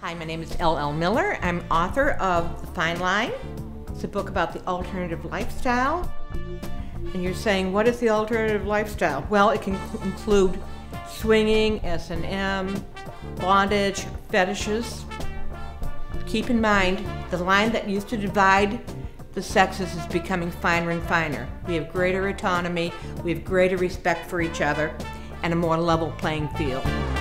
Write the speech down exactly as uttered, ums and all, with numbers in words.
Hi, my name is L L Miller. I'm author of The Fine Line. It's a book about the alternative lifestyle. And you're saying, what is the alternative lifestyle? Well, it can include swinging, S and M, bondage, fetishes. Keep in mind, the line that used to divide the sexes is becoming finer and finer. We have greater autonomy, we have greater respect for each other, and a more level playing field.